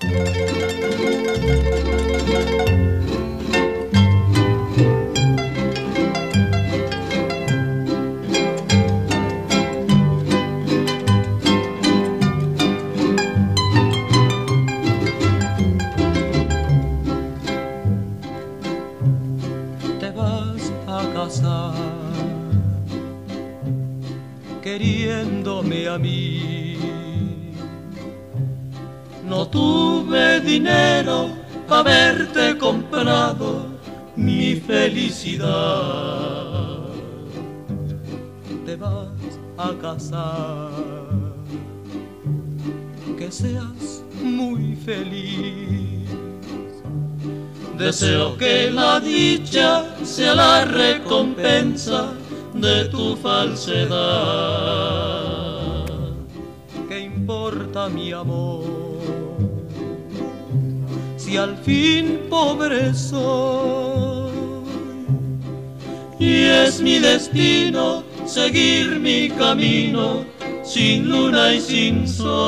Queriéndome a mí, no tuve dinero para haberte comprado mi felicidad. Te vas a casar, que seas muy feliz. Deseo que la dicha sea la recompensa de tu falsedad. ¿Qué importa mi amor si al fin pobre soy? Y es mi destino seguir mi camino sin luna y sin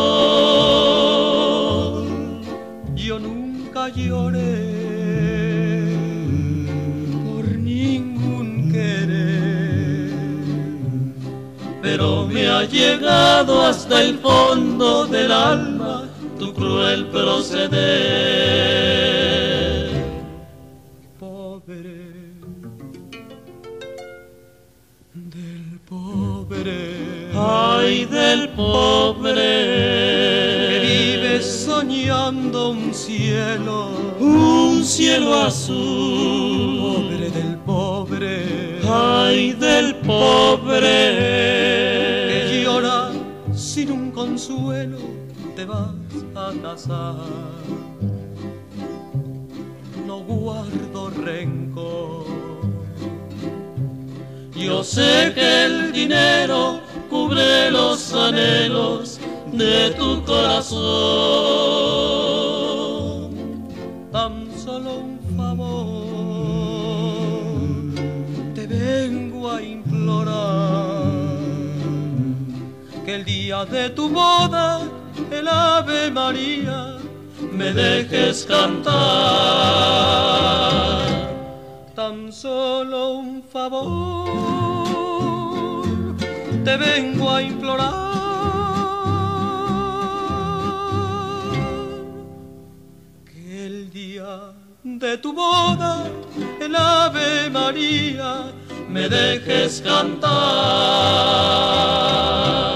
sol. Yo nunca lloré pero me ha llegado hasta el fondo del alma tu cruel proceder. Pobre del pobre, ay del pobre, que vive soñando un cielo azul. Pobre del pobre, ay del pobre, sin un consuelo te vas a casar. No guardo rencor, yo sé que el dinero cubre los anhelos de tu corazón. Tan solo un favor te vengo a implorar, que el día de tu boda, el Ave María, me dejes cantar. Tan solo un favor te vengo a implorar, que el día de tu boda, el Ave María, me dejes cantar.